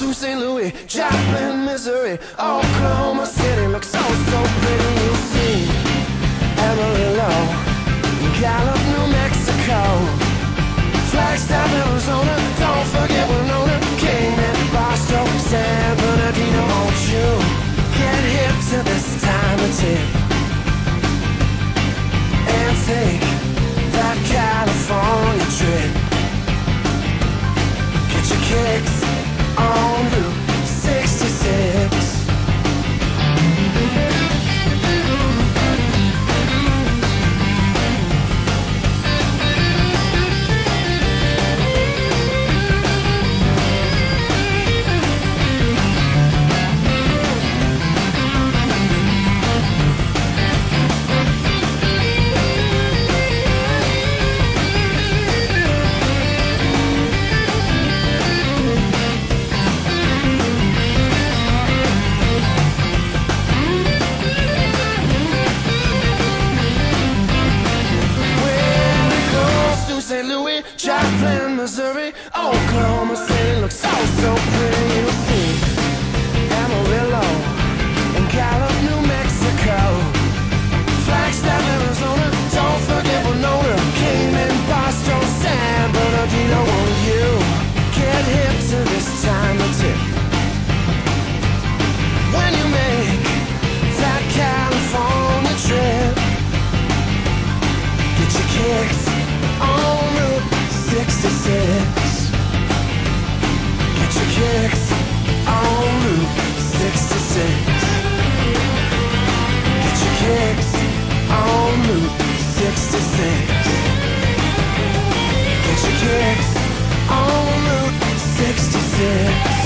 through St. Louis, Joplin, Missouri, Oklahoma City looks so, so pretty. You'll see Amarillo, Gallup, New Mexico, Flagstaff, Arizona, don't forget Winona, Cayman, Barstow, San Bernardino. Won't you get hip to this time of tip and take that California trip? Get your kicks on Route 66. St. Louis, Joplin, Missouri, Oklahoma City looks so, so pretty. You'll see Amarillo and Gallup, New Mexico, Flagstaff, Arizona, don't forget Winona, Cayman, Barstow, San Bernardino. Won't you get hip to this time of tip when you make that California trip? Get your kicks on Route 66. Get your kicks on Route 66. Get your kicks on Route 66. Get your kicks on Route 66.